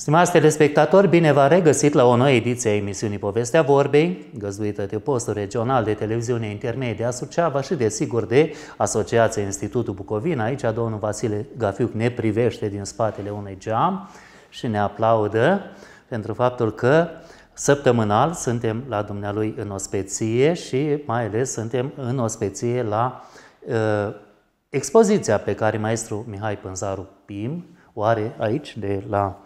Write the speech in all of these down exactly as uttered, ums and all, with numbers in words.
Stimați telespectatori, bine v-am regăsit la o nouă ediție a emisiunii Povestea Vorbei, găzduită de postul regional de televiziune intermedie a Suceava și, desigur, de Asociația Institutul Bucovina. Aici domnul Vasile Gafiuc ne privește din spatele unui geam și ne aplaudă pentru faptul că săptămânal suntem la dumnealui în ospeție și mai ales suntem în ospeție la uh, expoziția pe care maestru Mihai Pânzaru Pim o are aici de la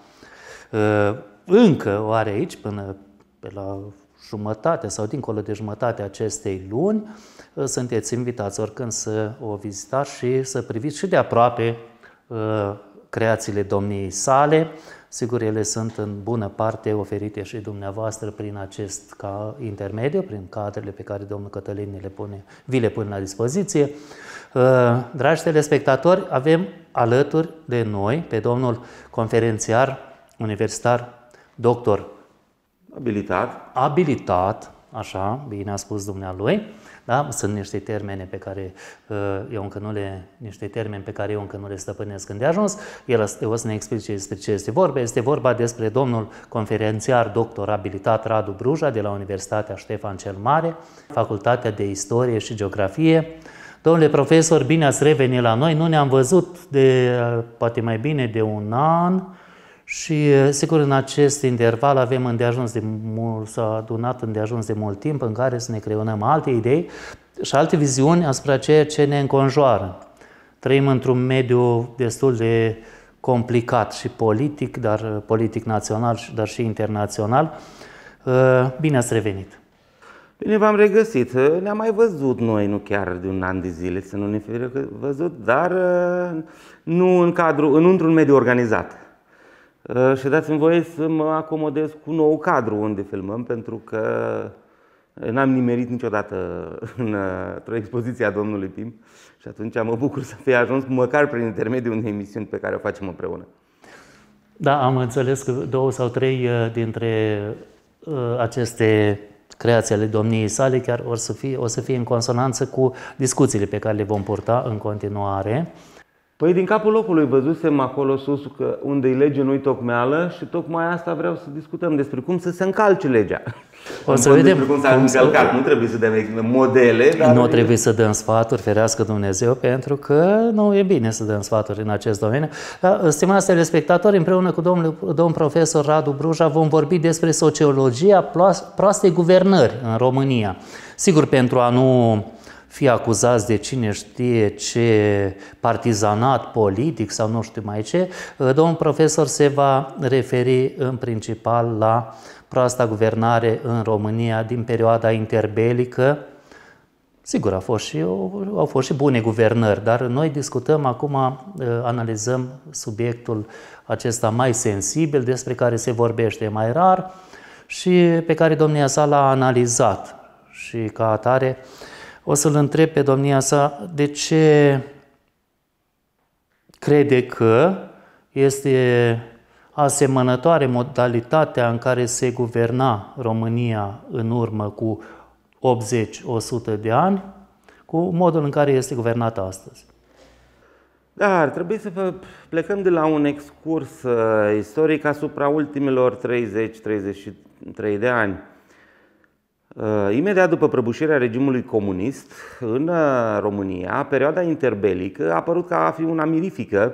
încă o are aici până pe la jumătate sau dincolo de jumătate acestei luni. Sunteți invitați oricând să o vizitați și să priviți și de aproape creațiile domniei sale. Sigur, ele sunt în bună parte oferite și dumneavoastră prin acest ca intermediu, prin cadrele pe care domnul Cătălin le pune, vi le pune la dispoziție. Dragi telespectatori, avem alături de noi pe domnul conferențiar universitar, doctor abilitat, abilitat, așa, bine a spus dumnealui, da? Sunt niște termene pe care uh, eu încă nu le, niște termeni pe care eu încă nu le stăpânesc îndeajuns. El o să ne explice despre ce este vorba. Este vorba despre domnul conferențiar doctor abilitat Radu Bruja de la Universitatea Ștefan cel Mare, Facultatea de Istorie și Geografie. Domnule profesor, bine ați revenit la noi. Nu ne-am văzut de poate mai bine de un an. Și, sigur, în acest interval avem îndeajuns de mult, s-a adunat îndeajuns de mult timp în care să ne creionăm alte idei și alte viziuni asupra ceea ce ne înconjoară. Trăim într-un mediu destul de complicat și politic, dar politic național, dar și internațional. Bine ați revenit! Bine v-am regăsit. Ne-am mai văzut noi, nu chiar de un an de zile, să nu ne fi văzut, dar nu în cadru, în într-un mediu organizat. Și dați-mi voie să mă acomodez cu un nou cadru unde filmăm, pentru că n-am nimerit niciodată într-o expoziție a domnului Pim și atunci mă bucur să fie ajuns măcar prin intermediul unei emisiuni pe care o facem împreună. Da, am înțeles că două sau trei dintre aceste creații ale domniei sale chiar o să fie, o să fie în consonanță cu discuțiile pe care le vom purta în continuare. Păi din capul locului văzusem acolo sus că unde-i lege nu-i tocmeală și tocmai asta vreau să discutăm despre cum să se încalce legea. O să vedem despre cum s-a încălcat. Nu trebuie să dăm modele. Dar nu trebuie să dăm sfaturi, ferească Dumnezeu, pentru că nu e bine să dăm sfaturi în acest domeniu. Dar, stimați telespectatori, împreună cu domnul, domnul profesor Radu Bruja vom vorbi despre sociologia proastei guvernări în România. Sigur, pentru a nu fi acuzați de cine știe ce partizanat politic sau nu știu mai ce, domnul profesor se va referi în principal la proasta guvernare în România din perioada interbelică. Sigur, au fost și, au fost și bune guvernări, dar noi discutăm acum, analizăm subiectul acesta mai sensibil, despre care se vorbește mai rar și pe care domnia sa l-a analizat. Și ca atare o să-l întreb pe domnia sa de ce crede că este asemănătoare modalitatea în care se guverna România în urmă cu optzeci la o sută de ani cu modul în care este guvernată astăzi. Da, ar trebui să plecăm de la un excurs istoric asupra ultimilor treizeci treizeci și trei de ani. Imediat după prăbușirea regimului comunist în România, perioada interbelică a apărut ca a fi una mirifică,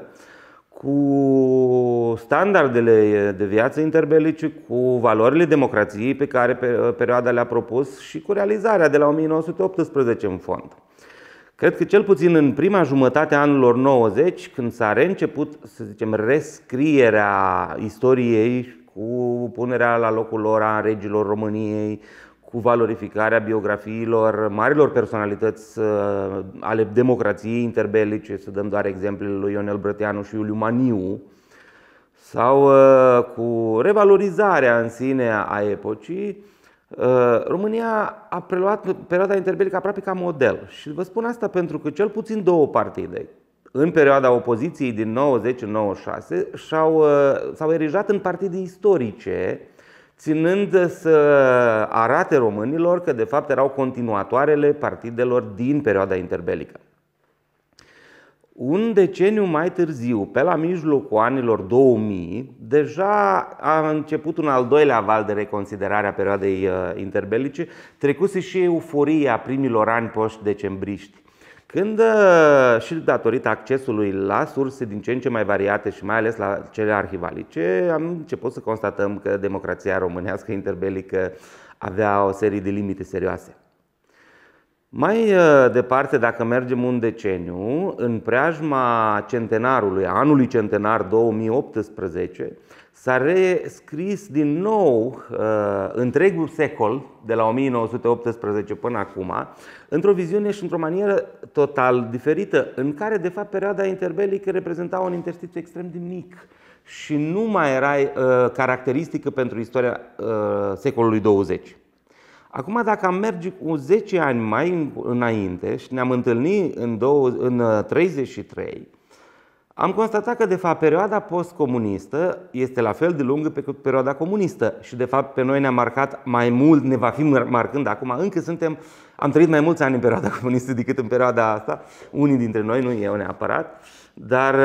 cu standardele de viață interbelice, cu valorile democrației pe care perioada le-a propus și cu realizarea de la o mie nouă sute optsprezece în fond. Cred că cel puțin în prima jumătate a anilor nouăzeci, când s-a reînceput, să zicem, rescrierea istoriei cu punerea la locul lor a regilor României, cu valorificarea biografiilor marilor personalități ale democrației interbelice, să dăm doar exemplele lui Ionel Brătianu și Iuliu Maniu, sau cu revalorizarea în sine a epocii, România a preluat perioada interbelică aproape ca model. Și vă spun asta pentru că cel puțin două partide, în perioada opoziției din nouăzeci în nouăzeci și șase, s-au erijat în partide istorice, ținând să arate românilor că de fapt erau continuatoarele partidelor din perioada interbelică. Un deceniu mai târziu, pe la mijlocul anilor două mii, deja a început un al doilea val de reconsiderare a perioadei interbelice, trecuse și euforia primilor ani post-decembriști, când și datorită accesului la surse din ce în ce mai variate și mai ales la cele arhivalice, am început să constatăm că democrația românească interbelică avea o serie de limite serioase. Mai departe, dacă mergem un deceniu, în preajma centenarului, anului centenar două mii optsprezece, s-a rescris din nou uh, întregul secol, de la o mie nouă sute optsprezece până acum, într-o viziune și într-o manieră total diferită, în care, de fapt, perioada interbelică reprezenta un interstițiu extrem de mic și nu mai era uh, caracteristică pentru istoria uh, secolului douăzeci. Acum, dacă am merge cu zece ani mai înainte și ne-am întâlnit în, în treizeci și trei, am constatat că, de fapt, perioada postcomunistă este la fel de lungă pe cât perioada comunistă și, de fapt, pe noi ne-a marcat mai mult, ne va fi marcând acum, încă suntem, am trăit mai mulți ani în perioada comunistă decât în perioada asta, unii dintre noi, nu eu neapărat, dar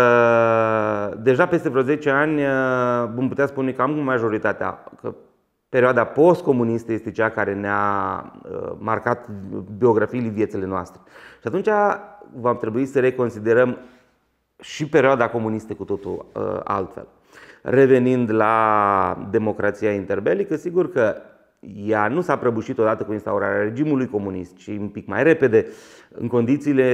deja peste vreo zece ani vom putea spune că am majoritatea, că perioada postcomunistă este cea care ne-a marcat biografiile, viețile noastre. Și atunci va trebui să reconsiderăm și perioada comunistă cu totul altfel. Revenind la democrația interbelică, sigur că ea nu s-a prăbușit odată cu instaurarea regimului comunist, ci un pic mai repede, în condițiile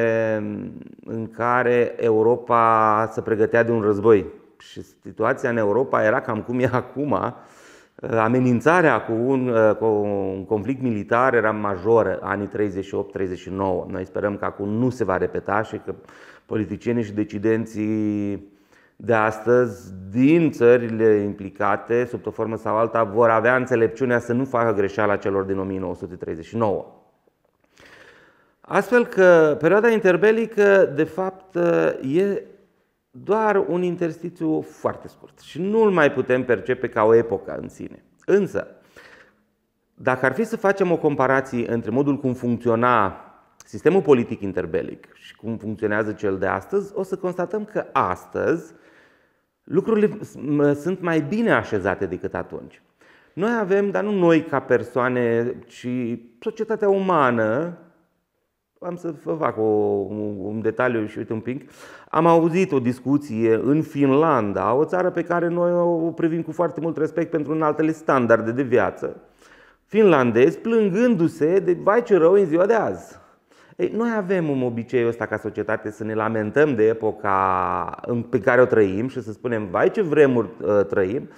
în care Europa se pregătea de un război. Și situația în Europa era cam cum e acum. Amenințarea cu un, cu un conflict militar era majoră, anii treizeci și opt treizeci și nouă. Noi sperăm că acum nu se va repeta și că politicienii și decidenții de astăzi din țările implicate, sub o formă sau alta, vor avea înțelepciunea să nu facă greșeala celor din o mie nouă sute treizeci și nouă. Astfel că perioada interbelică, de fapt, e doar un interstițiu foarte scurt și nu îl mai putem percepe ca o epocă în sine. Însă, dacă ar fi să facem o comparație între modul cum funcționa sistemul politic interbelic și cum funcționează cel de astăzi, o să constatăm că astăzi lucrurile sunt mai bine așezate decât atunci. Noi avem, dar nu noi ca persoane, ci societatea umană. Am să vă fac o, un detaliu și uite un pic. Am auzit o discuție în Finlanda, o țară pe care noi o privim cu foarte mult respect pentru înaltele standarde de viață. Finlandezi plângându-se de vai ce rău în ziua de azi. Ei, noi avem un obiceiul ăsta ca societate să ne lamentăm de epoca pe care o trăim și să spunem vai ce vremuri uh, trăim,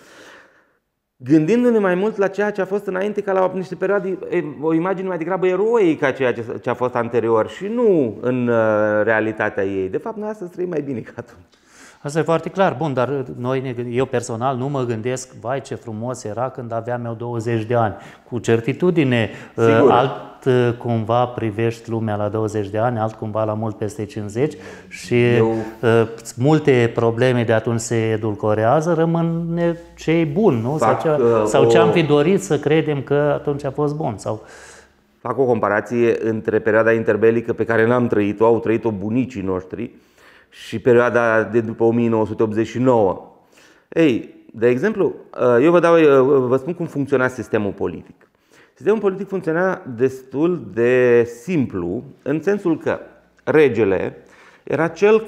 gândindu-ne mai mult la ceea ce a fost înainte, ca la niște perioade, o imagine mai degrabă eroică a ceea ce a fost anterior și nu în realitatea ei. De fapt, noi astăzi trăim mai bine ca atunci. Asta e foarte clar. Bun, dar noi, eu personal nu mă gândesc, vai ce frumos era când aveam eu douăzeci de ani. Cu certitudine, sigur, alt cumva privești lumea la douăzeci de ani, alt cumva la mult peste cincizeci și eu... multe probleme de atunci se edulcorează, rămân ce e bun, nu? Fac, sau ce, sau o... ce am fi dorit să credem că atunci a fost bun. Sau... Fac o comparație între perioada interbelică pe care n-am trăit-o, au trăit-o bunicii noștri, și perioada de după o mie nouă sute optzeci și nouă. Ei, de exemplu, eu vă, dau, vă spun cum funcționa sistemul politic. Sistemul politic funcționa destul de simplu, în sensul că regele era cel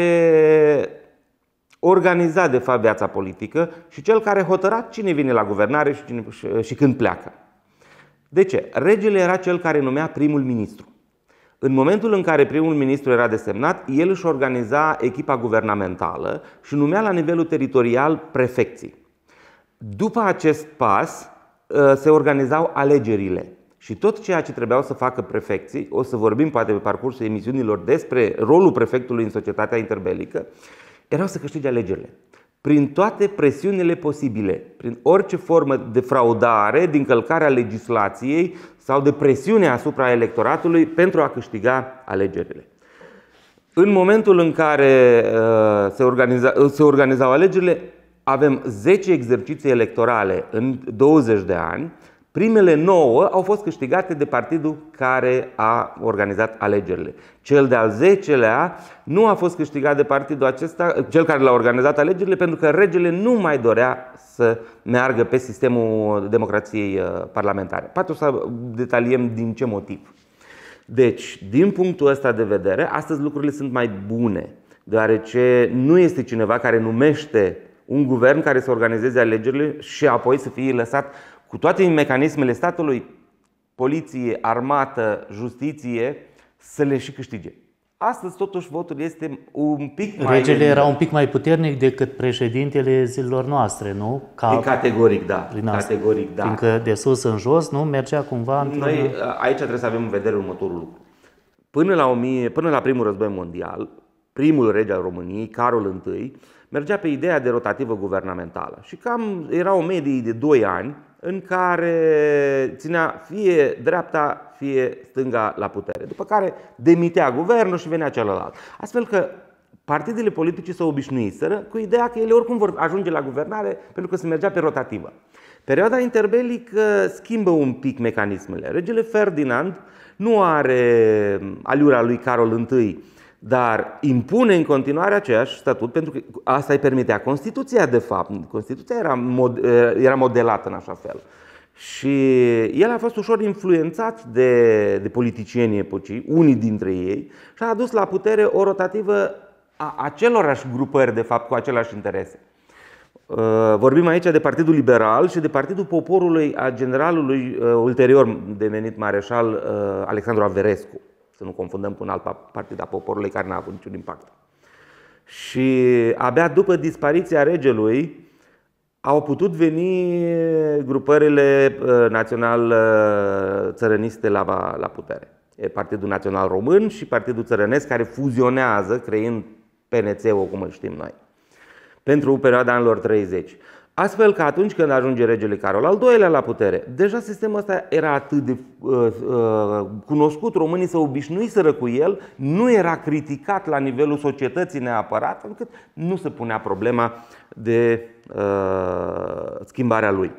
care organiza, de fapt, viața politică și cel care hotăra cine vine la guvernare și, cine, și, și când pleacă. De ce? Regele era cel care numea primul ministru. În momentul în care primul ministru era desemnat, el își organiza echipa guvernamentală și numea la nivelul teritorial prefecții. După acest pas se organizau alegerile și tot ceea ce trebuiau să facă prefecții, o să vorbim poate pe parcursul emisiunilor despre rolul prefectului în societatea interbelică, erau să câștige alegerile. Prin toate presiunile posibile, prin orice formă de fraudare, de încălcare a legislației sau de presiune asupra electoratului pentru a câștiga alegerile. În momentul în care uh, se, organiza, se organizau alegerile, avem zece exerciții electorale în douăzeci de ani, Primele nouă au fost câștigate de partidul care a organizat alegerile. Cel de-al zecelea nu a fost câștigat de partidul acesta, cel care l-a organizat alegerile, pentru că regele nu mai dorea să meargă pe sistemul democrației parlamentare. Poate o să detaliem din ce motiv. Deci, din punctul ăsta de vedere, astăzi lucrurile sunt mai bune, deoarece nu este cineva care numește un guvern care să organizeze alegerile și apoi să fie lăsat cu toate mecanismele statului, poliție, armată, justiție, să le și câștige. Astăzi, totuși, votul este un pic mai... Regele era un pic mai puternic decât președintele zilelor noastre, nu? Ca... E categoric, da. Categoric, da. Fiindcă de sus în jos, nu? Mergea cumva... Noi aici trebuie să avem în vedere următorul lucru. Până la, o mie, până la primul război mondial, primul rege al României, Carol I, mergea pe ideea de rotativă guvernamentală. Și cam era o medie de doi ani în care ținea fie dreapta, fie stânga la putere. După care demitea guvernul și venea celălalt. Astfel că partidele politice s-au obișnuiseră cu ideea că ele oricum vor ajunge la guvernare pentru că se mergea pe rotativă. Perioada interbelică schimbă un pic mecanismele. Regele Ferdinand nu are aliura lui Carol I, dar impune în continuare aceeași statut, pentru că asta îi permitea Constituția, de fapt. Constituția era, mod, era modelată în așa fel. Și el a fost ușor influențat de, de politicienii epocii, unii dintre ei, și a adus la putere o rotativă a acelorași grupări, de fapt, cu aceleași interese. Vorbim aici de Partidul Liberal și de Partidul Poporului a generalului ulterior devenit mareșal Alexandru Averescu. Să nu confundăm cu un alt partid a Poporului care n-a avut niciun impact. Și abia după dispariția regelui au putut veni grupările național-țărăniste la, la putere. Partidul Național Român și Partidul Țărănesc, care fuzionează, creând P N C-ul, cum îl știm noi, pentru perioada anilor treizeci. Astfel că atunci când ajunge regele Carol al doilea la putere, deja sistemul ăsta era atât de uh, uh, cunoscut, românii se obișnuiseră cu el, nu era criticat la nivelul societății neapărat, încât nu se punea problema de uh, schimbarea lui.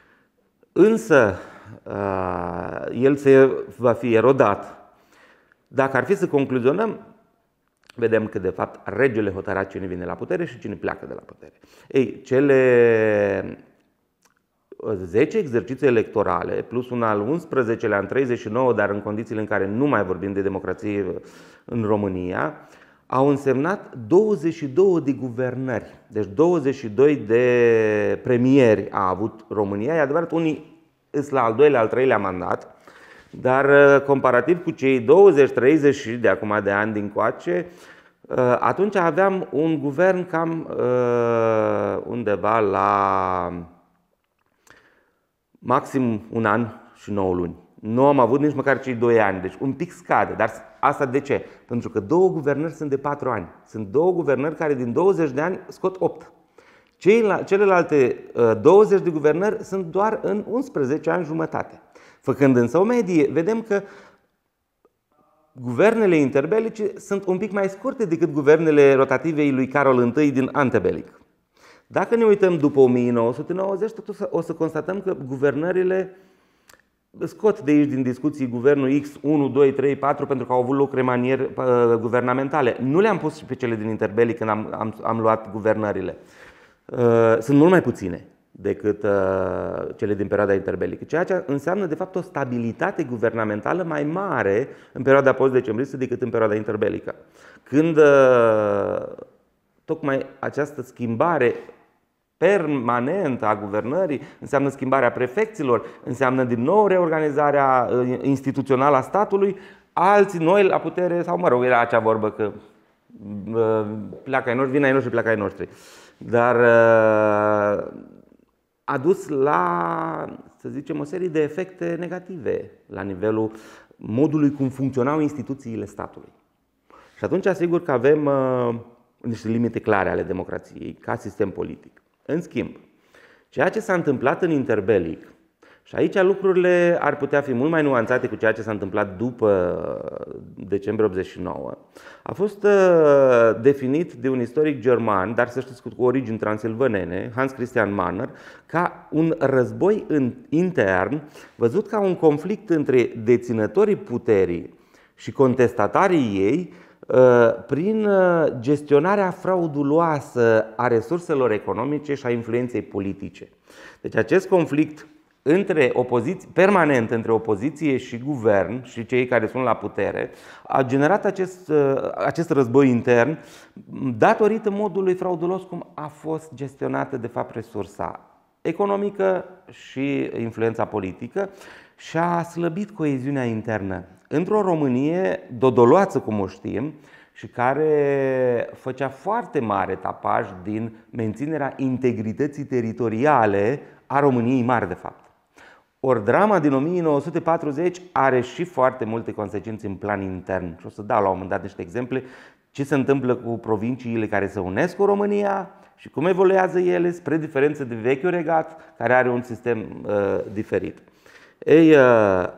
Însă, uh, el se va fi erodat. Dacă ar fi să concluzionăm, vedem că, de fapt, regele hotăra cine vine la putere și cine pleacă de la putere. Ei, cele zece exerciții electorale, plus un al unsprezecelea în treizeci și nouă, dar în condițiile în care nu mai vorbim de democrație în România, au însemnat douăzeci și două de guvernări. Deci douăzeci și doi de premieri a avut România. E adevărat, unii sunt la al doilea, al treilea mandat, dar comparativ cu cei douăzeci treizeci de acum de ani dincoace, atunci aveam un guvern cam undeva la maxim un an și nouă luni. Nu am avut nici măcar cei doi ani, deci un pic scade. Dar asta de ce? Pentru că două guvernări sunt de patru ani. Sunt două guvernări care din douăzeci de ani scot opt. Celelalte douăzeci de guvernări sunt doar în unsprezece ani jumătate. Făcând însă o medie, vedem că guvernele interbelice sunt un pic mai scurte decât guvernele rotativei lui Carol I din antebelic. Dacă ne uităm după o mie nouă sute nouăzeci, totuși o să constatăm că guvernările scot de aici din discuții guvernul X unu, doi, trei, patru pentru că au avut loc remanieri guvernamentale. Nu le-am pus pe cele din interbelic când am, am, am luat guvernările. Sunt mult mai puține decât uh, cele din perioada interbelică, ceea ce înseamnă de fapt o stabilitate guvernamentală mai mare în perioada post-decembristă decât în perioada interbelică. Când uh, tocmai această schimbare permanentă a guvernării înseamnă schimbarea prefecților, înseamnă din nou reorganizarea instituțională a statului, alții noi la putere, sau mă rog, era acea vorbă că uh, pleacă ai noștri, vin ai noștri, pleacă ai noștri. Dar uh, a dus la, să zicem, o serie de efecte negative la nivelul modului cum funcționau instituțiile statului. Și atunci asigur că avem uh, niște limite clare ale democrației ca sistem politic. În schimb, ceea ce s-a întâmplat în interbelic Și aici lucrurile ar putea fi mult mai nuanțate cu ceea ce s-a întâmplat după decembrie optzeci și nouă. A fost definit de un istoric german, dar să știți cu origini transilvanene, Hans Christian Mahner, ca un război intern văzut ca un conflict între deținătorii puterii și contestatarii ei prin gestionarea frauduloasă a resurselor economice și a influenței politice. Deci acest conflict între opoziție, permanent între opoziție și guvern și cei care sunt la putere a generat acest, acest război intern datorită modului fraudulos cum a fost gestionată de fapt resursa economică și influența politică și a slăbit coeziunea internă într-o Românie dodoloață, cum o știm, și care făcea foarte mare tapaj din menținerea integrității teritoriale a României mari, de fapt. Ori drama din o mie nouă sute patruzeci are și foarte multe consecințe în plan intern. Și o să dau la un moment dat niște exemple ce se întâmplă cu provinciile care se unesc cu România și cum evoluează ele, spre diferență de vechiul regat, care are un sistem uh, diferit. Ei, uh,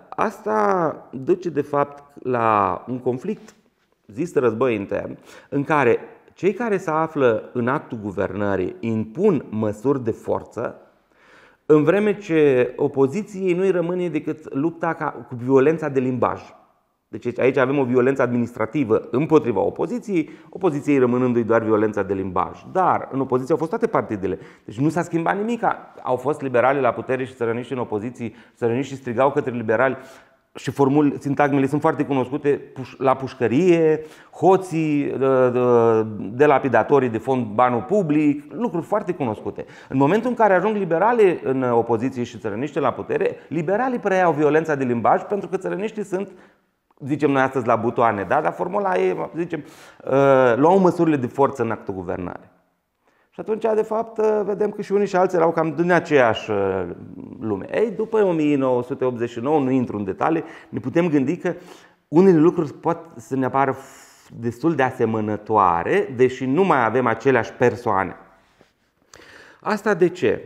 asta duce de fapt la un conflict, zis război intern, în care cei care se află în actul guvernării impun măsuri de forță, în vreme ce opoziției nu-i rămâne decât lupta ca, cu violența de limbaj. Deci aici avem o violență administrativă împotriva opoziției, opoziției rămânându-i doar violența de limbaj. Dar în opoziție au fost toate partidele. Deci nu s-a schimbat nimic. Au fost liberali la putere și țărăniști în opoziție, țărăniștii strigau către liberali și formule, sintagmele sunt foarte cunoscute, la pușcărie, hoții, delapidatorii de fond banul public, lucruri foarte cunoscute. În momentul în care ajung liberalii în opoziție și țărăniștii la putere, liberalii preiau violența de limbaj pentru că țărăniștii sunt, zicem noi astăzi, la butoane, da? Dar formula e, zicem, luau măsurile de forță în actul guvernare. Și atunci, de fapt, vedem că și unii și alții erau cam din aceeași lume. Ei, după o mie nouă sute optzeci și nouă, nu intru în detalii, ne putem gândi că unele lucruri pot să ne apară destul de asemănătoare, deși nu mai avem aceleași persoane. Asta de ce?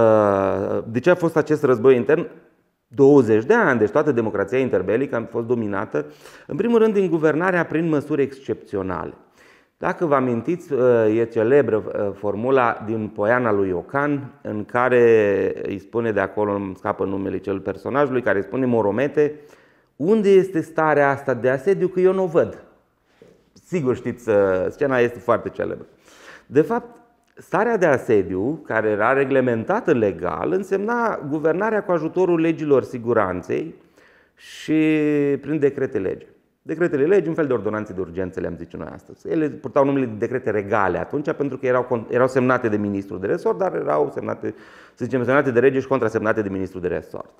De ce a fost acest război intern? douăzeci de ani, deci toată democrația interbelică a fost dominată, în primul rând, din guvernarea prin măsuri excepționale. Dacă vă amintiți, e celebră formula din Poiana lui Iocan, în care îi spune de acolo, îmi scapă numele cel personajului, care îi spune: Moromete, unde este starea asta de asediu, că eu nu o văd? Sigur știți, scena este foarte celebră. De fapt, starea de asediu, care era reglementată legal, însemna guvernarea cu ajutorul legilor siguranței și prin decrete lege. Decretele legi, un fel de ordonanțe de urgență, le-am zice noi astăzi. Ele purtau numele de decrete regale atunci, pentru că erau, erau semnate de ministrul de resort, dar erau semnate, să zicem, semnate de rege și contrasemnate de ministrul de resort.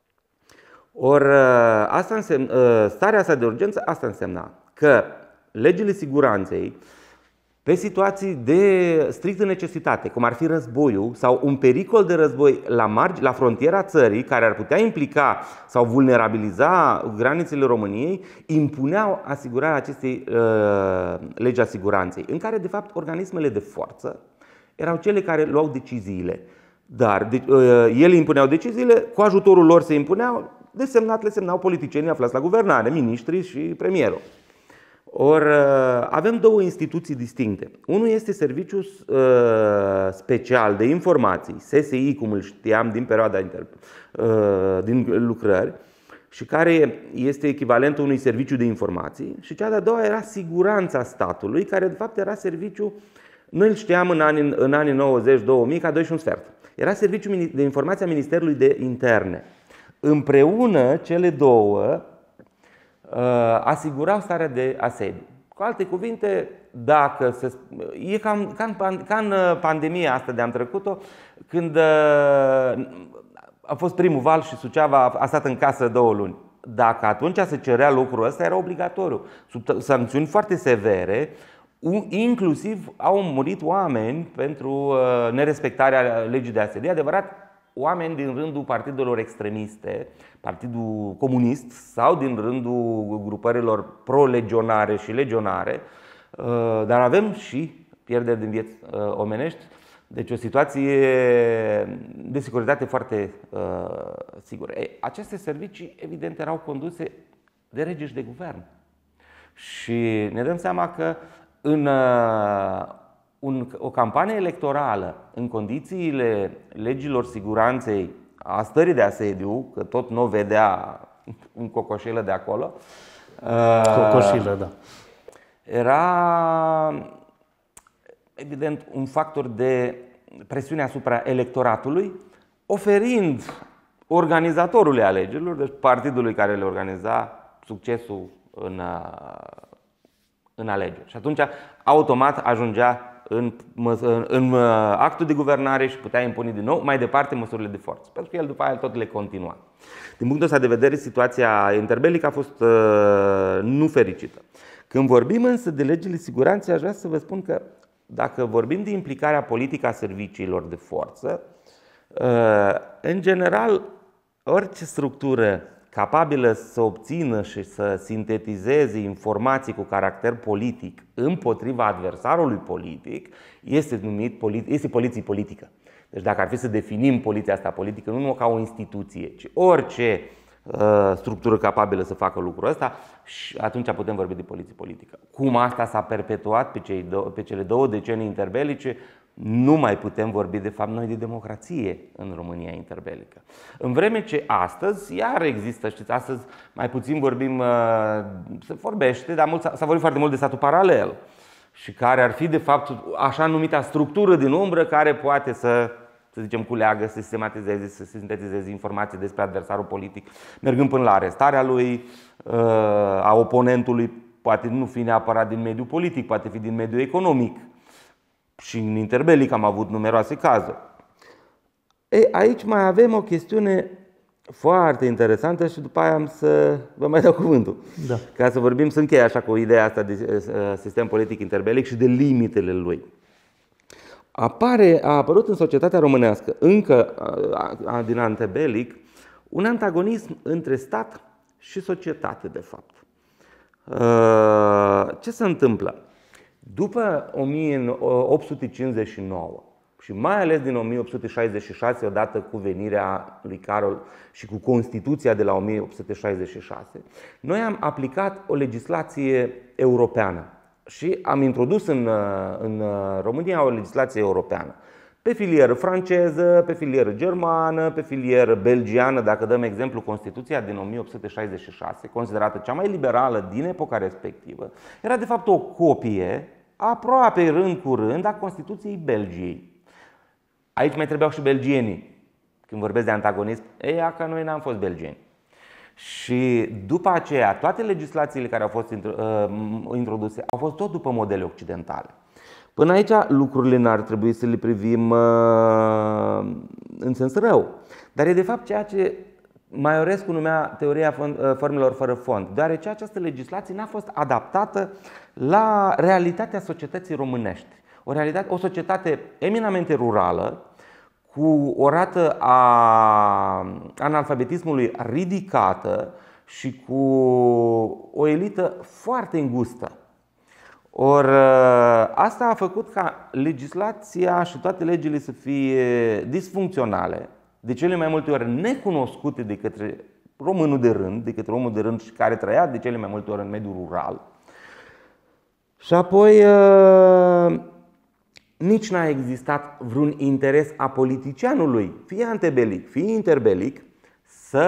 Ori asta însemna, starea asta de urgență, asta însemna că legile siguranței, pe situații de strictă necesitate, cum ar fi războiul sau un pericol de război la, margi, la frontiera țării, care ar putea implica sau vulnerabiliza granițele României, impuneau asigurarea acestei uh, legi a siguranței, în care, de fapt, organismele de forță erau cele care luau deciziile. Dar de, uh, ele impuneau deciziile, cu ajutorul lor se impuneau, de semnat le semnau politicienii aflați la guvernare, miniștrii și premierul. Ori avem două instituții distincte. Unul este Serviciul Special de Informații, S S I, cum îl știam din perioada inter... din lucrări, și care este echivalentul unui serviciu de informații. Și cea de-a doua era Siguranța Statului, care de fapt era serviciu, noi îl știam în anii, în anii nouăzeci două mii ca doi și un sfert. Era Serviciul de Informație a Ministerului de Interne. Împreună cele două asigurau starea de asediu. Cu alte cuvinte, dacă se, e ca, ca, ca în pandemia asta de am trecut-o, când a fost primul val și Suceava a stat în casă două luni. Dacă atunci se cerea lucrul ăsta, era obligatoriu, sub sancțiuni foarte severe. Inclusiv au murit oameni pentru nerespectarea legii de asediu. E adevărat, oameni din rândul partidelor extremiste, Partidul Comunist, sau din rândul grupărilor pro-legionare și legionare, dar avem și pierderi din vieți omenești Deci o situație de securitate foarte uh, sigură. Ei, aceste servicii, evident, erau conduse de regi și de guvern. Și ne dăm seama că în uh, un, o campanie electorală, în condițiile legilor siguranței, a stării de asediu, că tot nu vedea un cocoșilă de acolo, uh, cocoșilă, da. Era evident un factor de presiune asupra electoratului, oferind organizatorului alegerilor, deci partidului care le organiza, succesul în, în alegeri. Și atunci automat ajungea în, în, în actul de guvernare și putea impune din nou mai departe măsurile de forță, pentru că el după aia tot le continua. Din punctul ăsta de vedere, situația interbelică a fost uh, nu fericită. Când vorbim însă de legile siguranței, aș vrea să vă spun că dacă vorbim de implicarea politică a serviciilor de forță, în general, orice structură capabilă să obțină și să sintetizeze informații cu caracter politic împotriva adversarului politic este numit este poliție politică. Deci dacă ar fi să definim poliția asta politică nu numai ca o instituție, ci orice structură capabilă să facă lucrul ăsta, și atunci putem vorbi de poliție politică. Cum asta s-a perpetuat pe, cei două, pe cele două decenii interbelice, nu mai putem vorbi de fapt noi de democrație în România interbelică. În vreme ce astăzi iar există, știți, astăzi mai puțin vorbim, se vorbește, dar mult, s-a vorbit foarte mult de statul paralel și care ar fi de fapt așa numita structură din umbră care poate să să zicem, culeagă, să sistematizeze, să sintetizeze informații despre adversarul politic, mergând până la arestarea lui, a oponentului, poate nu fi neapărat din mediul politic, poate fi din mediul economic. Și în interbelic am avut numeroase cazuri. Ei, aici mai avem o chestiune foarte interesantă și după aia am să vă mai dau cuvântul. Da. Ca să vorbim, să încheie așa cu ideea asta de sistem politic interbelic și de limitele lui. Apare, a apărut în societatea românească, încă din antebelic, un antagonism între stat și societate, de fapt. Ce se întâmplă? După o mie opt sute cincizeci și nouă și mai ales din o mie opt sute șaizeci și șase, odată cu venirea lui Carol și cu Constituția de la o mie opt sute șaizeci și șase, noi am aplicat o legislație europeană. Și am introdus în, în România o legislație europeană. Pe filieră franceză, pe filieră germană, pe filieră belgiană. Dacă dăm exemplu, Constituția din o mie opt sute șaizeci și șase, considerată cea mai liberală din epoca respectivă, era de fapt o copie, aproape rând cu rând, a Constituției Belgiei. Aici mai trebuiau și belgienii. Când vorbesc de antagonism, ei, că noi n-am fost belgieni. Și după aceea, toate legislațiile care au fost introduse au fost tot după modele occidentale. Până aici lucrurile n-ar trebui să le privim în sens rău. Dar e de fapt ceea ce Maiorescu numea teoria formelor fără fond, deoarece această legislație n-a fost adaptată la realitatea societății românești. O, realitate, o societate eminamente rurală, cu o rată a analfabetismului ridicată și cu o elită foarte îngustă. Or, asta a făcut ca legislația și toate legile să fie disfuncționale, de cele mai multe ori necunoscute de către românul de rând, de către omul de rând și care trăia de cele mai multe ori în mediul rural. Și apoi nici n-a existat vreun interes a politicianului, fie antebelic, fie interbelic, să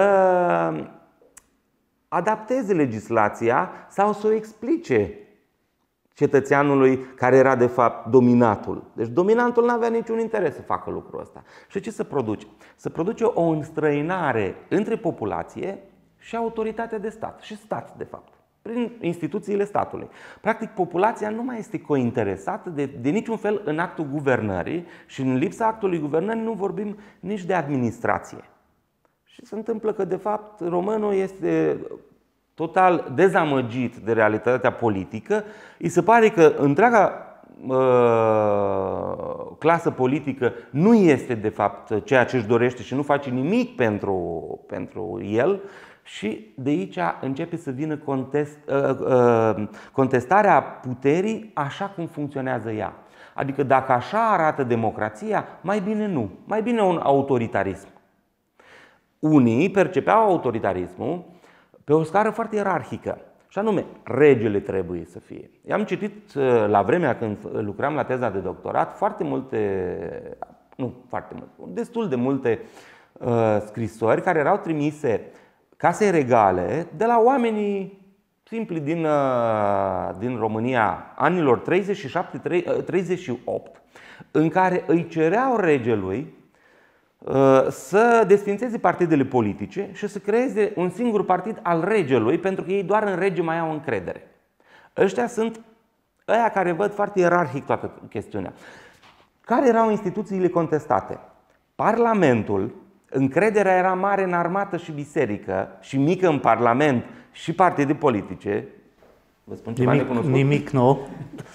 adapteze legislația sau să o explice cetățeanului care era de fapt dominatul. Deci dominantul n-avea niciun interes să facă lucrul ăsta. Și ce se produce? Se produce o înstrăinare între populație și autoritatea de stat, și stat de fapt, prin instituțiile statului. Practic, populația nu mai este cointeresată de, de niciun fel în actul guvernării și în lipsa actului guvernării nu vorbim nici de administrație. Și se întâmplă că, de fapt, românul este total dezamăgit de realitatea politică. Îi se pare că întreaga uh, clasă politică nu este, de fapt, ceea ce își dorește și nu face nimic pentru, pentru el. Și de aici începe să vină contest, uh, uh, contestarea puterii așa cum funcționează ea. Adică dacă așa arată democrația, mai bine nu, mai bine un autoritarism. Unii percepeau autoritarismul pe o scară foarte ierarhică, și anume, regele trebuie să fie. I-am citit la vremea când lucram la teza de doctorat foarte multe, nu foarte multe, destul de multe uh, scrisori care erau trimise casei regale de la oamenii simpli din, uh, din România anilor treizeci și șapte treizeci și opt, în care îi cereau regelui să desfințeze partidele politice și să creeze un singur partid al regelui, pentru că ei doar în rege mai au încredere. Ăștia sunt ăia care văd foarte ierarhic toată chestiunea. Care erau instituțiile contestate? Parlamentul, încrederea era mare în armată și biserică și mică în parlament și partide politice. Vă spun ceva nimic, necunoscut? Nimic nou.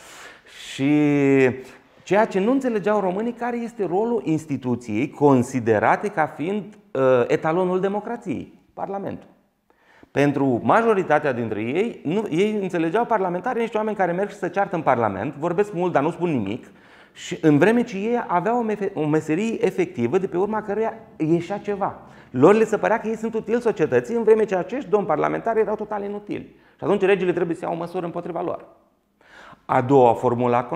Și ceea ce nu înțelegeau românii, care este rolul instituției considerate ca fiind uh, etalonul democrației, Parlamentul. Pentru majoritatea dintre ei, nu, ei înțelegeau parlamentarii niște oameni care merg și se ceartă în Parlament, vorbesc mult, dar nu spun nimic, și în vreme ce ei aveau o meserie efectivă de pe urma căruia ieșea ceva. Lor le se părea că ei sunt utili societății, în vreme ce acești domni parlamentari erau total inutili. Și atunci regele trebuie să ia o măsură împotriva lor. A doua formulă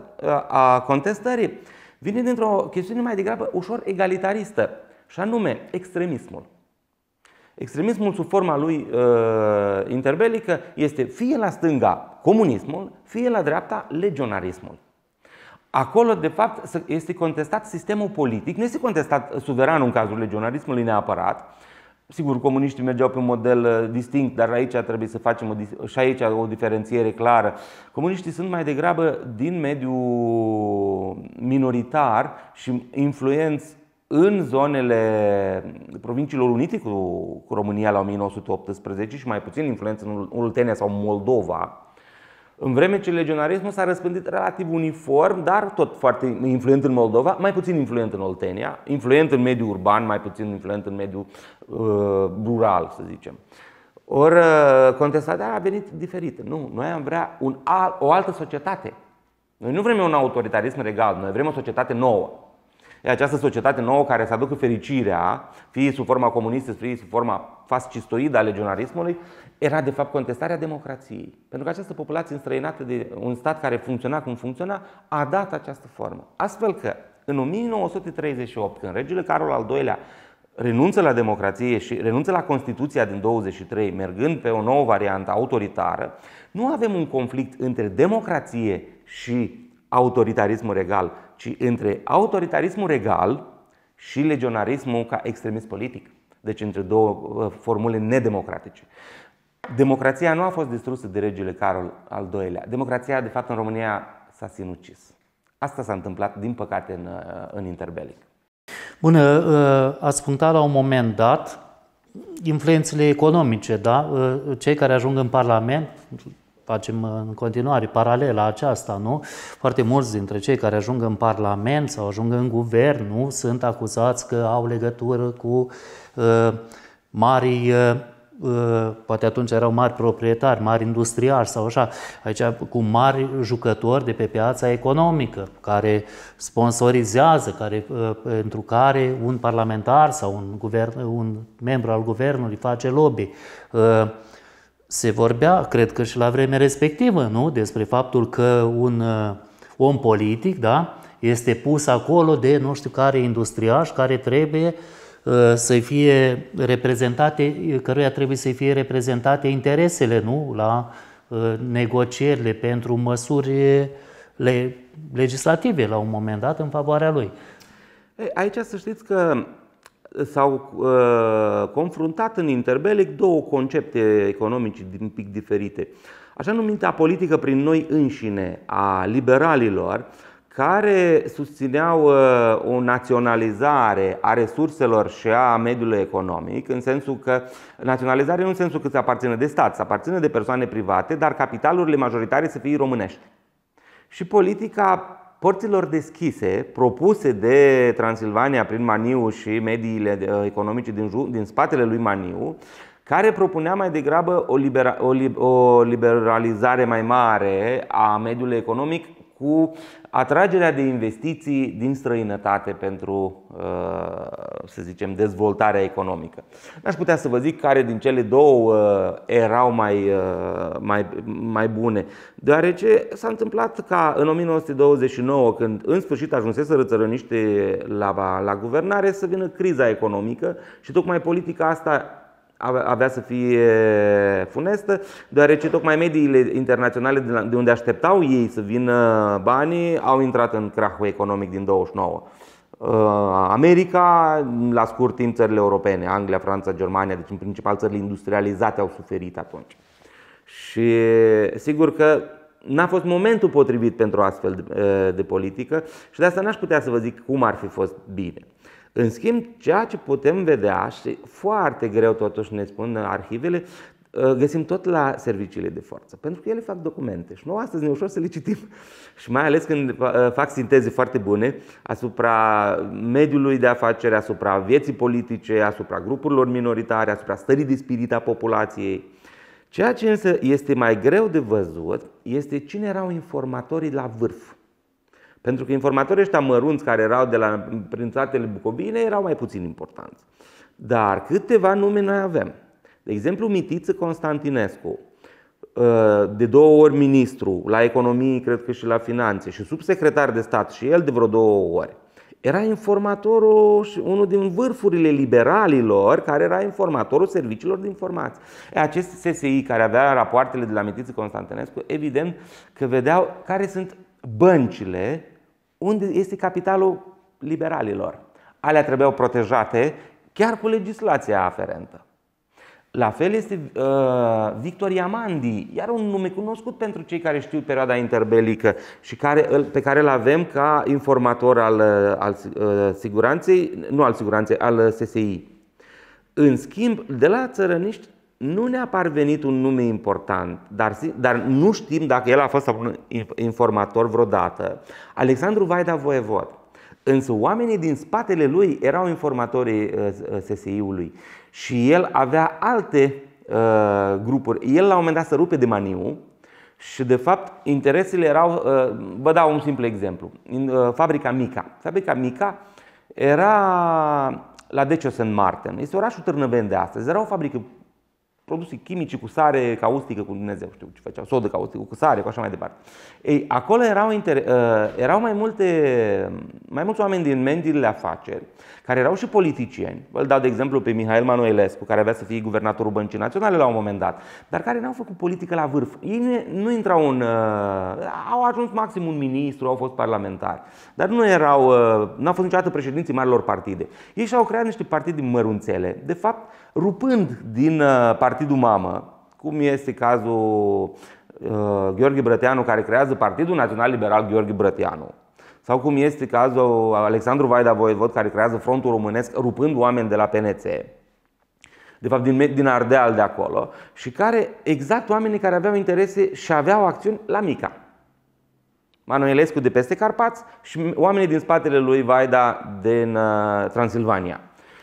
a contestării vine dintr-o chestiune mai degrabă ușor egalitaristă, și anume extremismul. Extremismul sub forma lui uh, interbelică este fie la stânga comunismul, fie la dreapta legionarismul. Acolo, de fapt, este contestat sistemul politic, nu este contestat suveranul în cazul legionarismului neapărat. Sigur, comuniștii mergeau pe un model distinct, dar aici trebuie să facem o, și aici o diferențiere clară. Comuniștii sunt mai degrabă din mediul minoritar și influenți în zonele Provinciilor Unite cu, cu România la o mie nouă sute optsprezece și mai puțin influenți în Oltenia sau Moldova. În vreme ce legionarismul s-a răspândit relativ uniform, dar tot foarte influent în Moldova, mai puțin influent în Oltenia, influent în mediul urban, mai puțin influent în mediul uh, rural, să zicem. Ori contestarea a venit diferită. Nu, noi am vrea un, o altă societate. Noi nu vrem un autoritarism regal, noi vrem o societate nouă. E această societate nouă care să aducă fericirea, fie sub forma comunistă, fie sub forma fascistoidă a legionarismului, era de fapt contestarea democrației. Pentru că această populație înstrăinată de un stat care funcționa cum funcționa a dat această formă. Astfel că în o mie nouă sute treizeci și opt, când regele Carol al doilea renunță la democrație și renunță la Constituția din douăzeci și trei, mergând pe o nouă variantă autoritară, nu avem un conflict între democrație și autoritarismul regal, ci între autoritarismul regal și legionarismul ca extremism politic. Deci între două formule nedemocratice. Democrația nu a fost distrusă de regele Carol al doilea. Democrația, de fapt, în România s-a sinucis. Asta s-a întâmplat, din păcate, în, în interbelic. Bun, ați punctat la un moment dat influențele economice, da? Cei care ajung în Parlament, facem în continuare paralela aceasta, nu? Foarte mulți dintre cei care ajung în Parlament sau ajung în guvern, nu? Sunt acuzați că au legătură cu uh, mari, uh, poate atunci erau mari proprietari, mari industriali sau așa, aici cu mari jucători de pe piața economică, care sponsorizează, care, uh, pentru care un parlamentar sau un, guvern, un membru al guvernului face lobby. Uh, Se vorbea, cred că și la vremea respectivă, nu? Despre faptul că un uh, om politic, da, este pus acolo de nu știu care industriaș care trebuie uh, să fie reprezentate, căruia trebuie să fie reprezentate interesele, nu? La uh, negocierile pentru măsuri le, legislative la un moment dat în favoarea lui. Aici să știți că s-au uh, confruntat în interbelic două concepte economice un pic diferite. Așa numită politică prin noi înșine a liberalilor, care susțineau uh, o naționalizare a resurselor și a mediului economic, în sensul că naționalizare nu în sensul că se aparține de stat, se aparține de persoane private, dar capitalurile majoritare să fie românești. Și politica porților deschise, propuse de Transilvania prin Maniu și mediile economice din, din spatele lui Maniu, care propunea mai degrabă o, libera, o, o liberalizare mai mare a mediului economic, cu atragerea de investiții din străinătate pentru, să zicem, dezvoltarea economică. N-aș putea să vă zic care din cele două erau mai, mai, mai bune, deoarece s-a întâmplat ca în o mie nouă sute douăzeci și nouă, când în sfârșit ajunseseră țărăniște la, la guvernare, să vină criza economică și tocmai politica asta avea să fie funestă, deoarece tocmai mediile internaționale de unde așteptau ei să vină banii au intrat în crahul economic din douăzeci și nouă. America, la scurt timp țările europene, Anglia, Franța, Germania, deci în principal țările industrializate au suferit atunci. Și sigur că n-a fost momentul potrivit pentru astfel de, de politică și de asta n-aș putea să vă zic cum ar fi fost bine. În schimb, ceea ce putem vedea, și foarte greu totuși ne spun arhivele, găsim tot la serviciile de forță, pentru că ele fac documente și nouă astăzi ne e ușor să le citim. Și mai ales când fac sinteze foarte bune asupra mediului de afaceri, asupra vieții politice, asupra grupurilor minoritare, asupra stării de spirit a populației. Ceea ce însă este mai greu de văzut este cine erau informatorii la vârf. Pentru că informatorii ăștia mărunți care erau de la prin satele Bucovine erau mai puțin importanți. Dar câteva nume noi avem. De exemplu, Mitiță Constantinescu, de două ori ministru la economie, cred că și la finanțe, și subsecretar de stat și el de vreo două ori. Era informatorul, unul din vârfurile liberalilor, care era informatorul serviciilor de informații. Acest S S I care avea rapoartele de la Mitiță Constantinescu, evident că vedeau care sunt băncile unde este capitalul liberalilor. Alea trebuiau protejate chiar cu legislația aferentă. La fel este uh, Victor Iamandi, iar un nume cunoscut pentru cei care știu perioada interbelică și care, pe care îl avem ca informator al, al uh, siguranței, nu al siguranței, al S S I. În schimb, de la țărăniști nu ne-a parvenit un nume important, dar, dar nu știm dacă el a fost un informator vreodată. Alexandru Vaida Voievod. Însă oamenii din spatele lui erau informatorii S S I-ului și el avea alte uh, grupuri. El la un moment dat se rupe de Maniu și de fapt interesele erau, uh, vă dau un simplu exemplu, în, uh, fabrica Mica. Fabrica Mica era la Deciosen Marten, este orașul Târnăveni de astăzi, era o fabrică produse chimice cu sare caustică, cu Dumnezeu știu ce făceau, sodă caustică, cu sare, cu așa mai departe. Ei, acolo erau, inter... erau mai, multe, mai mulți oameni din mediile de afaceri, care erau și politicieni. Vă dau de exemplu pe Mihail Manuelescu, care avea să fie guvernatorul Băncii Naționale la un moment dat, dar care n-au făcut politică la vârf. Ei nu, nu intrau în... Au ajuns maxim un ministru, au fost parlamentari, dar nu erau, n-au fost niciodată președinții marilor partide. Ei și-au creat niște partide mărunțele, de fapt rupând din partidul mamă, cum este cazul uh, Gheorghe Brătianu, care creează Partidul Național Liberal Gheorghe Brătianu, sau cum este cazul Alexandru Vaida Voievod, care creează Frontul Românesc, rupând oameni de la P N C, de fapt din, din Ardeal de acolo, și care, exact oamenii care aveau interese și aveau acțiuni la Mica. Manuelescu de peste Carpați și oamenii din spatele lui Vaida din uh, Transilvania.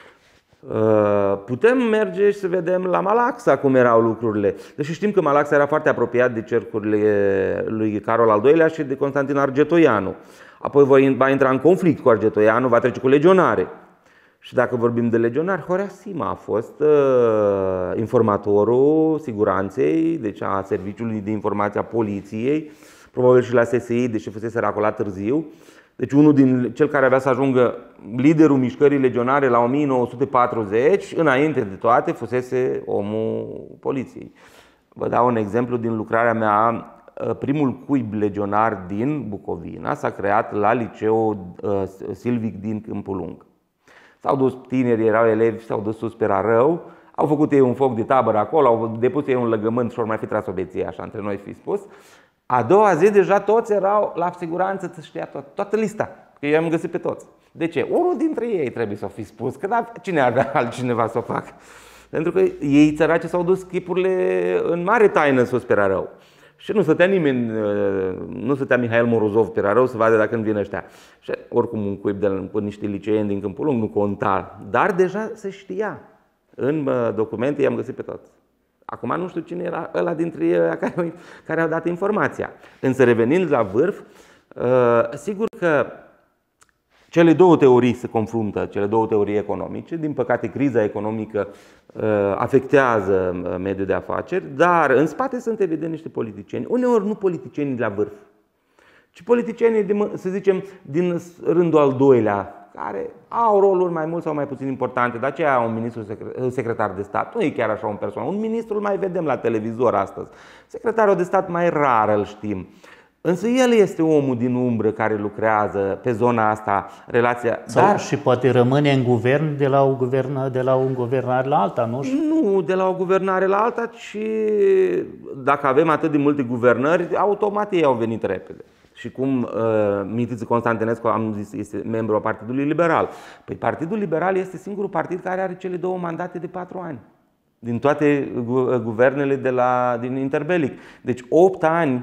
Putem merge și să vedem la Malaxa cum erau lucrurile. Deși știm că Malaxa era foarte apropiat de cercurile lui Carol al doilea și de Constantin Argetoianu. Apoi va intra în conflict cu Argetoianu, va trece cu legionare. Și dacă vorbim de legionari, Horea Sima a fost uh, informatorul siguranței, deci a Serviciului de Informație a Poliției, probabil și la S S I, deși fusese acolo târziu. Deci unul din cel care avea să ajungă liderul mișcării legionare la o mie nouă sute patruzeci, înainte de toate, fusese omul poliției. Vă dau un exemplu din lucrarea mea. Primul cuib legionar din Bucovina s-a creat la liceul Silvic din Câmpul Lung. S-au dus tinerii, erau elevi, s-au dus sus pe Rarău, au făcut ei un foc de tabără acolo, au depus ei un legământ și ori mai fi tras o beție, așa între noi fi spus. A doua zi deja toți erau la siguranță, să știa tot, toată lista, că eu am găsit pe toți. De ce? Unul dintre ei trebuie să o fi spus, că da, cine avea altcineva să o facă? Pentru că ei țăraci s-au dus chipurile în mare taină sus pe Rarău. Și nu stătea nimeni, nu stătea Mihail Morozov pe Rarău să vadă dacă îmi vine ăștia. Și oricum un cuib de la niște liceeni din Câmpul Lung nu conta, dar deja se știa. În documente i-am găsit pe toți. Acum nu știu cine era ăla dintre ei care, care au dat informația. Însă revenind la vârf, Sigur că cele două teorii se confruntă, cele două teorii economice. Din păcate, criza economică afectează mediul de afaceri, dar în spate sunt evident niște politicieni. Uneori nu politicienii de la vârf, ci politicienii, să zicem, din rândul al doilea, care au roluri mai mult sau mai puțin importante. De aceea un ministru secretar de stat nu e chiar așa un persoană. Un ministru îl mai vedem la televizor astăzi. Secretarul de stat mai rar îl știm. Însă el este omul din umbră care lucrează pe zona asta, relația. Sau dar și poate rămâne în guvern de la, o guvern, de la un guvernare la alta, nu? Nu de la o guvernare la alta, ci dacă avem atât de multe guvernări, automat ei au venit repede. Și cum uh, Mitiță Constantinescu, am zis, este membru al Partidului Liberal. Păi Partidul Liberal este singurul partid care are cele două mandate de patru ani. Din toate gu guvernele de la, din interbelic. Deci opt ani,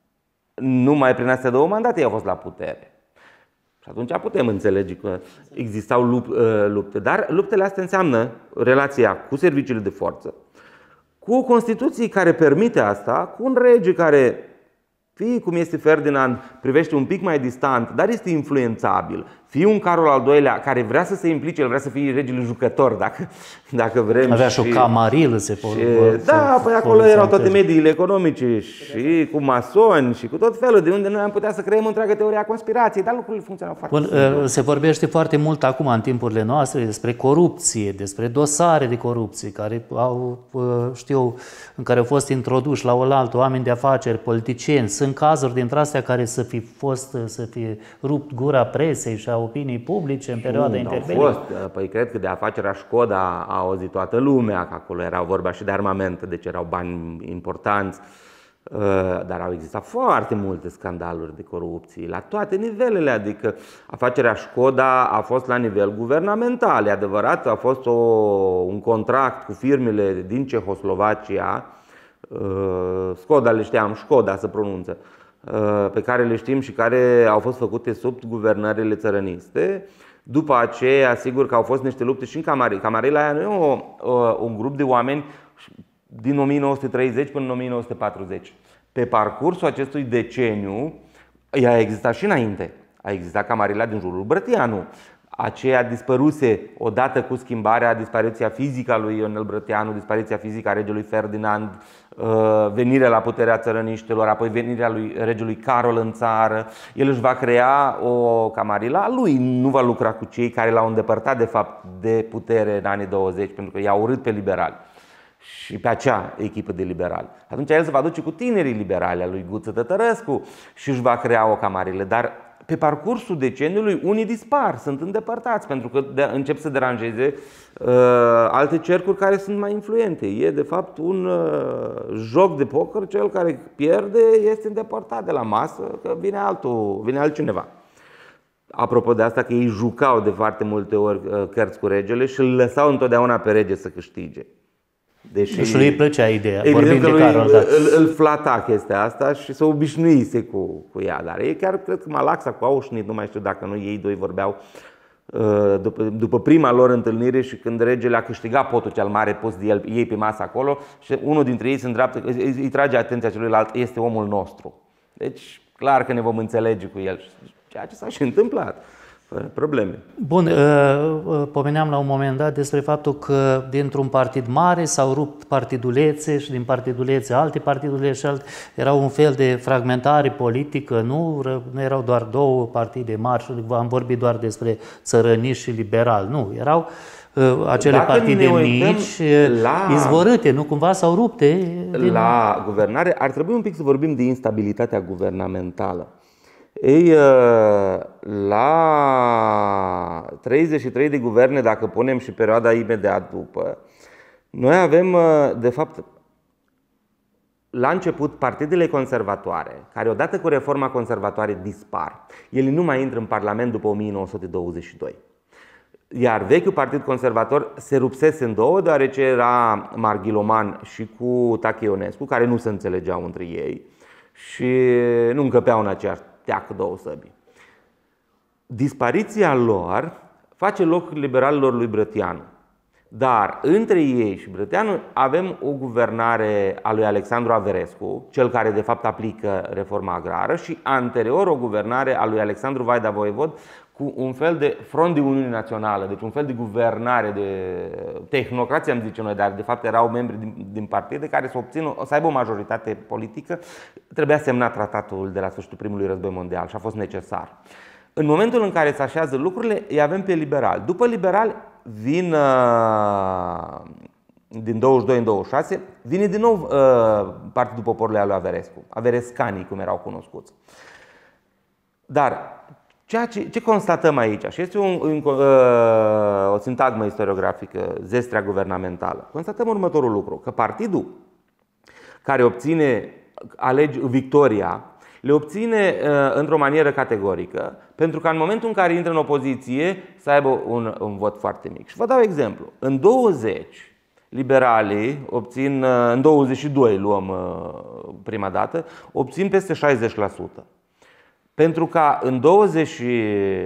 numai prin astea două mandate, ei au fost la putere. Și atunci putem înțelege că existau lup, uh, lupte. Dar luptele astea înseamnă relația cu serviciile de forță, cu o Constituție care permite asta, cu un rege care, fie cum este Ferdinand, privește un pic mai distant, dar este influențabil. Fie un Carol al doilea care vrea să se implice, el vrea să fie regele jucător, dacă, dacă vrem. Avea și o camarilă, se poate. Da, păi acolo erau toate mediile economice și cu masoni și cu tot felul, de unde noi am putea să creăm întreagă teoria a conspirației, dar lucrurile funcționau foarte Bun, simplu. Se vorbește foarte mult acum în timpurile noastre despre corupție, despre dosare de corupție care au, știu, în care au fost introduși la oaltă oameni de afaceri, politicieni. Sunt cazuri dintre astea care să fi fost, să fie rupt gura presei și a opinii publice în perioada interbelică? Păi cred că de afacerea Școda a auzit toată lumea, că acolo era vorba și de armament, deci erau bani importanți. Dar au existat foarte multe scandaluri de corupție la toate nivelele, adică afacerea Școda a fost la nivel guvernamental, e adevărat, a fost o, un contract cu firmele din Cehoslovacia, Școda le știam, Școda se pronunță, pe care le știm și care au fost făcute sub guvernările țărăniste. După aceea, sigur că au fost niște lupte și în Camarilla. Camarilla aia nu e o, un grup de oameni din o mie nouă sute treizeci până în o mie nouă sute patruzeci. Pe parcursul acestui deceniu, ea a existat și înainte. A existat Camarilla din jurul Brătianu. Aceea dispăruse odată cu schimbarea, dispariția fizică a lui Ionel Brătianu, dispariția fizică a regelui Ferdinand, venirea la puterea țărăniștilor, apoi venirea lui regelui Carol în țară. El își va crea o Camarilla a lui, nu va lucra cu cei care l-au îndepărtat de fapt de putere în anii douăzeci, pentru că i-au urât pe liberali și pe acea echipă de liberali. Atunci el se va duce cu tinerii liberali, a lui Guță Tătărescu, și își va crea o Camarilă. Dar pe parcursul deceniului unii dispar, sunt îndepărtați, pentru că încep să deranjeze uh, alte cercuri care sunt mai influente. E de fapt un uh, joc de poker, cel care pierde este îndepărtat de la masă, că vine altul, vine altcineva. Apropo de asta, că ei jucau de foarte multe ori uh, cărți cu regele și îl lăsau întotdeauna pe rege să câștige. Deși și lui îi plăcea ideea. Evident că lui Carol, da. îl, îl flata chestia asta și se obișnuise cu, cu ea. Dar ei chiar cred că Malaxa cu Aușnit, nu mai știu dacă nu, ei doi vorbeau după, după prima lor întâlnire și când regele a câștigat potul cel mare pus de el, ei pe masă acolo și unul dintre ei se îndreaptă, îi, îi trage atenția celuilalt, este omul nostru. Deci clar că ne vom înțelege cu el. Ceea ce s-a și întâmplat. Probleme. Bun, pomeneam la un moment dat despre faptul că dintr-un partid mare s-au rupt partidulețe și din partidulețe alte partidulețe și alte. Era un fel de fragmentare politică, nu, nu erau doar două partide mari și am vorbit doar despre țărăniști și liberali, nu, erau acele Dacă partide mici, la, izvorâte, nu cumva s-au rupte. Din... La guvernare ar trebui un pic să vorbim de instabilitatea guvernamentală. Ei, la treizeci și trei de guverne, dacă punem și perioada imediat după, noi avem, de fapt, la început, partidele conservatoare, care odată cu reforma conservatoare dispar. Ele nu mai intră în Parlament după o mie nouă sute douăzeci și doi. Iar vechiul partid conservator se rupsese în două, deoarece era Marghiloman și cu Tache Ionescu, care nu se înțelegeau între ei și nu încăpeau în aceeași teacă două săbii. Dispariția lor face loc liberalilor lui Brătianu. Dar între ei și Brăteanu avem o guvernare a lui Alexandru Averescu, cel care de fapt aplică reforma agrară, și anterior o guvernare a lui Alexandru Vaida Voievod cu un fel de front de Uniune Națională, deci un fel de guvernare de tehnocrație, am zice noi, dar de fapt erau membri din, din partide care să obțină, să aibă o majoritate politică. Trebuia semnat tratatul de la sfârșitul primului război mondial și a fost necesar. În momentul în care se așează lucrurile, îi avem pe liberali. După liberali vin din douăzeci și doi în douăzeci și șase, vine din nou Partidul Poporului al lui Averescu, averescanii cum erau cunoscuți. Dar ceea ce, ce constatăm aici, și este un, un, o sintagmă istoriografică, zestrea guvernamentală, constatăm următorul lucru, că partidul care obține alege victoria le obține uh, într-o manieră categorică, pentru că în momentul în care intră în opoziție să aibă un, un vot foarte mic. Și vă dau exemplu. În douăzeci, liberalii obțin, uh, în douăzeci și doi luăm uh, prima dată, obțin peste șaizeci la sută. Pentru că în douăzeci și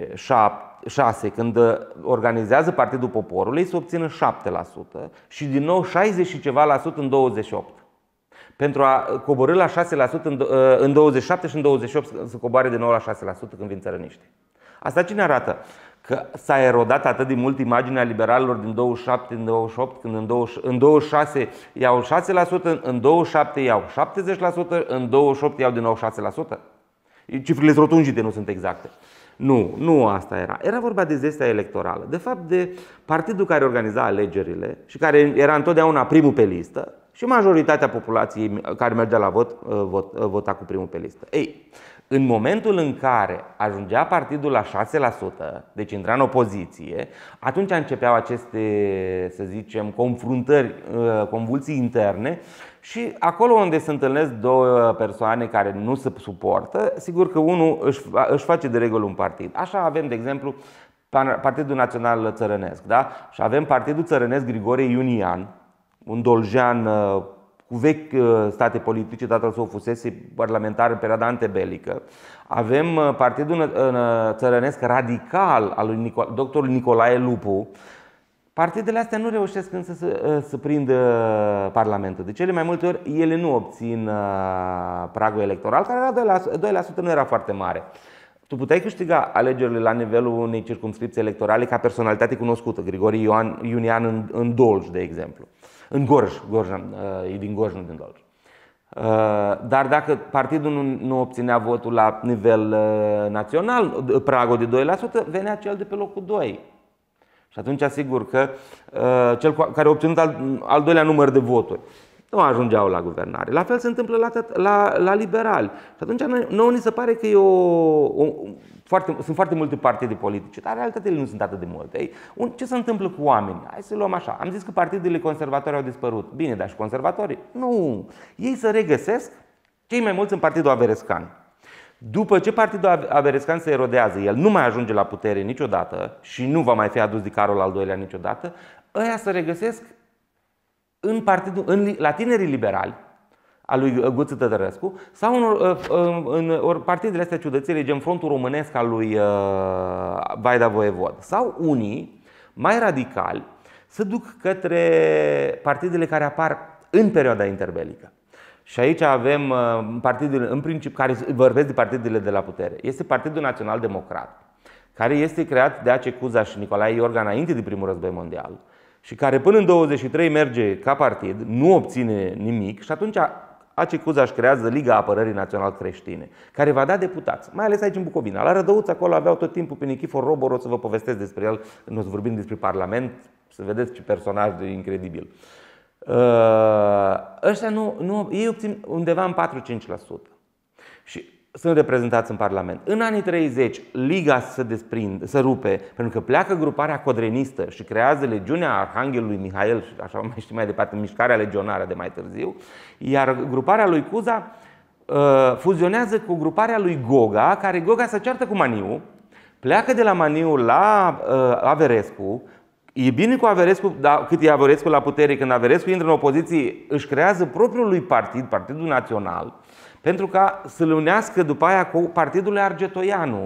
șase, când organizează Partidul Poporului, se obține șapte la sută și din nou șaizeci și ceva la sută în douăzeci și opt. Pentru a coborî la șase la sută în douăzeci și șapte și în douăzeci și opt să coboare din nou la șase la sută când vin țărăniștii. Asta ce ne arată? Că s-a erodat atât de mult imaginea liberalilor din douăzeci și șapte în douăzeci și opt, când în douăzeci, în douăzeci și șase iau șase la sută, în douăzeci și șapte iau șaptezeci la sută, în douăzeci și opt iau din nou șase la sută. Cifrele sunt rotunjite, nu sunt exacte. Nu, nu asta era. Era vorba de zestea electorală. De fapt, de partidul care organiza alegerile și care era întotdeauna primul pe listă și majoritatea populației care mergea la vot, vot vota cu primul pe listă. Ei, în momentul în care ajungea partidul la șase la sută, deci intra în opoziție, atunci începeau aceste, să zicem, confruntări, convulsii interne. Și acolo unde se întâlnesc două persoane care nu se suportă, sigur că unul își, își face de regulă un partid. Așa avem, de exemplu, Partidul Național Țărănesc, da? Și avem Partidul Țărănesc Grigore Iunian, un doljean cu vechi state politice, tatăl său fusese parlamentar în perioada antebelică. Avem Partidul Țărănesc Radical al lui doctorul Nicolae Lupu. Partidele astea nu reușesc însă să, să prindă Parlamentul. De cele mai multe ori ele nu obțin pragul electoral, care era doi la sută, nu era foarte mare. Tu puteai câștiga alegerile la nivelul unei circumscripții electorale ca personalitate cunoscută. Grigore Iunian în, în Dolj, de exemplu. În Gorj, Gorj e din Gorj, nu din Dolj. Dar dacă partidul nu, nu obținea votul la nivel național, pragul de doi la sută, venea cel de pe locul doi. Și atunci, asigur că uh, cel care a obținut al, al doilea număr de voturi nu ajungeau la guvernare. La fel se întâmplă la, la, la liberali. Și atunci nouă ni se pare că e o, o, foarte, sunt foarte multe partide politice, dar realitățile nu sunt atât de multe. Ei, un, ce se întâmplă cu oamenii? Hai să luăm așa. Am zis că partidele conservatoare au dispărut. Bine, dar și conservatorii? Nu. Ei se regăsesc. Cei mai mulți în Partidul Averescan. După ce Partidul Averescan se erodează, el nu mai ajunge la putere niciodată și nu va mai fi adus de Carol al doilea niciodată, ăia se regăsesc în partidul, în, la tinerii liberali a lui Guță Tătărescu sau în, în, în partidele astea ciudățele, gen Frontul Românesc al lui Vaida Voievod. Sau unii mai radicali se duc către partidele care apar în perioada interbelică. Și aici avem partidele, în principiu, care vorbesc de partidele de la putere. Este Partidul Național Democrat, care este creat de Ace Cuza și Nicolae Iorga înainte de primul război mondial și care până în douăzeci și trei merge ca partid, nu obține nimic și atunci Ace Cuza își creează Liga Apărării Național-Creștine, care va da deputați, mai ales aici în Bucovina. La Rădăuț acolo aveau tot timpul pe Nichifor Robor, o să vă povestesc despre el, nu o să vorbim despre Parlament, să vedeți ce personaj incredibil. Uh, ăștia nu, nu, ei obțin undeva în patru-cinci la sută și sunt reprezentați în Parlament. În anii treizeci, Liga se desprinde, se rupe, pentru că pleacă gruparea codrenistă și creează Legiunea Arhanghelului Mihail și așa mai știu mai departe, mișcarea legionară de mai târziu, iar gruparea lui Cuza uh, fuzionează cu gruparea lui Goga, care Goga se ceartă cu Maniu, pleacă de la Maniu la uh, Averescu. E bine cu Averescu, dar cât e Averescu la putere, când Averescu intră în opoziție, își creează propriul lui partid, Partidul Național, pentru ca să-l unească după aia cu partidul lui Argetoianu,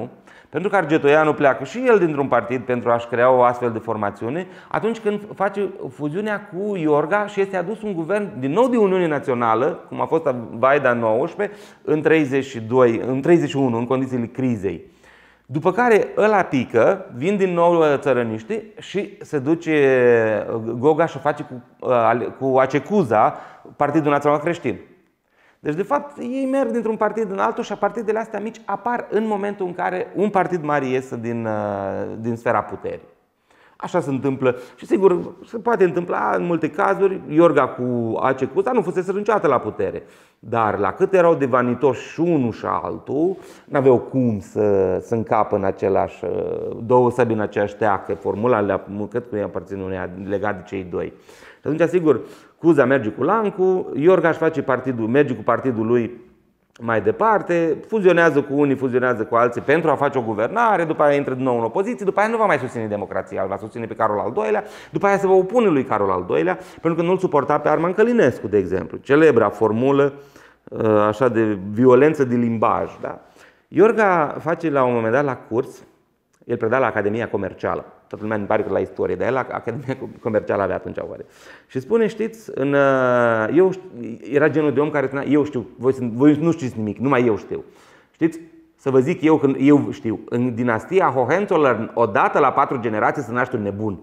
Pentru că Argetoianu pleacă și el dintr-un partid pentru a-și crea o astfel de formațiune, atunci când face fuziunea cu Iorga și este adus un guvern din nou de Uniune Națională, cum a fost Vaida în nouăsprezece, în treizeci și doi, în treizeci și unu, în condițiile crizei. După care ăla pică, vin din nou țărăniștii și se duce Goga și face cu, cu Acecuza Partidul Național Creștin. Deci, de fapt, ei merg dintr-un partid în altul și partidele astea mici apar în momentul în care un partid mare iese din, din sfera puterii. Așa se întâmplă și, sigur, se poate întâmpla în multe cazuri. Iorga cu Acecuza nu fusese niciodată la putere. Dar la cât erau de vanitoși și unul și altul, n-aveau cum să, să încapă în același, două săbi în aceeași teacă. Formula le-a, cred că i-a aparținut unea legat de cei doi. Și atunci, sigur, Cuza merge cu Lancu, Iorga își face partidul, merge cu partidul lui mai departe, fuzionează cu unii, fuzionează cu alții pentru a face o guvernare, după aia intră din nou în opoziție, după aia nu va mai susține democrația, va susține pe Carol al doilea, după aia se va opune lui Carol al doilea, pentru că nu-l suporta pe Arman Călinescu, de exemplu, celebra formulă așa de violență de limbaj. Da? Iorga face la un moment dat la curs, el preda la Academia Comercială. Toată lumea îmi pare că la istorie, dar el la Academia Comercială avea atunci oare. Și spune, știți, în, eu, era genul de om care spunea, eu știu, voi, voi nu știți nimic, numai eu știu. Știți, să vă zic eu când eu știu, în dinastia Hohenzollern, odată la patru generații se naște un nebun.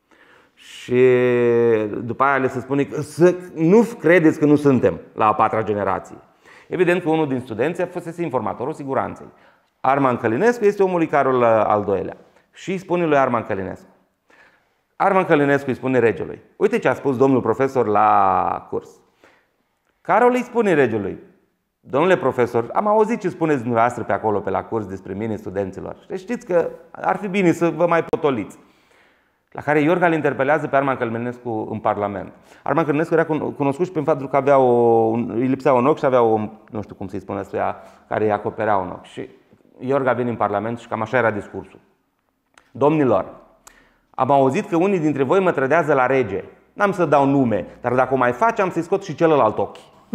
Și după aia le se spune că să nu credeți că nu suntem la a patra generație. Evident că unul din studenți a fost informatorul siguranței. Arman Călinescu este omul lui Carol al doilea. Și îi spune lui Arman Călinescu. Arman Călinescu îi spune regelui. Uite ce a spus domnul profesor la curs. Carol îi spune regelui. Domnule profesor, am auzit ce spuneți dumneavoastră pe acolo, pe la curs, despre mine, studenților. Și știți că ar fi bine să vă mai potoliți. La care Iorga îl interpelează pe Arman Călinescu în Parlament. Arman Călinescu era cunoscut și prin faptul că avea o, îi lipsea un ochi și avea o, nu știu cum să-i spune ăstuia, care îi acoperea un ochi. Și Iorga vine în Parlament și cam așa era discursul. Domnilor, am auzit că unii dintre voi mă trădează la rege. N-am să dau nume, dar dacă o mai face, am să-i scot și celălalt ochi.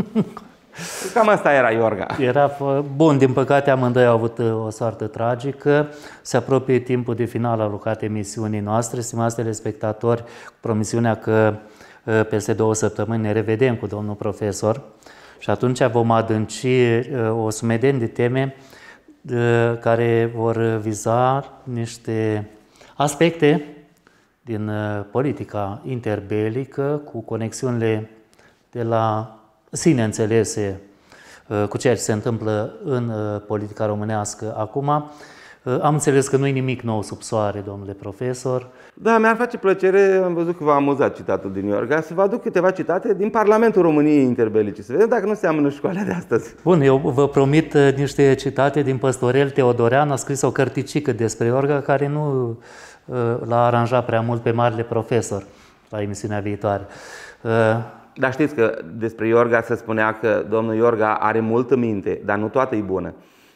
Cam asta era Iorga. Era bun, din păcate amândoi au avut o soartă tragică. Se apropie timpul de final alocat emisiunii noastre. Stimați telespectatori, cu promisiunea că peste două săptămâni ne revedem cu domnul profesor și atunci vom adânci o sumedenie de teme care vor viza niște aspecte din politica interbelică cu conexiunile de la sine înțelese cu ceea ce se întâmplă în politica românească acum. Am înțeles că nu e nimic nou sub soare, domnule profesor. Da, mi-ar face plăcere, am văzut că v-a amuzat citatul din Iorga, să vă aduc câteva citate din Parlamentul României interbelice, să vedem dacă nu seamănă școala de astăzi. Bun, eu vă promit niște citate din Păstorel Teodorean, a scris o cărticică despre Iorga care nu l-a aranjat prea mult pe marele profesor la emisiunea viitoare. Dar știți că despre Iorga se spunea că domnul Iorga are multă minte, dar nu toată e bună.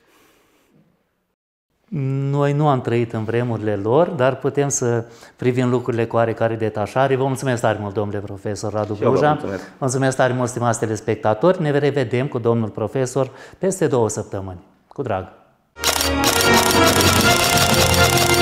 Noi nu am trăit în vremurile lor, dar putem să privim lucrurile cu oarecare detașare. Vă mulțumesc tare mult, domnule profesor Radu Bruja. Mulțumesc. mulțumesc tare mult, stimați telespectatori. Ne revedem cu domnul profesor peste două săptămâni. Cu drag!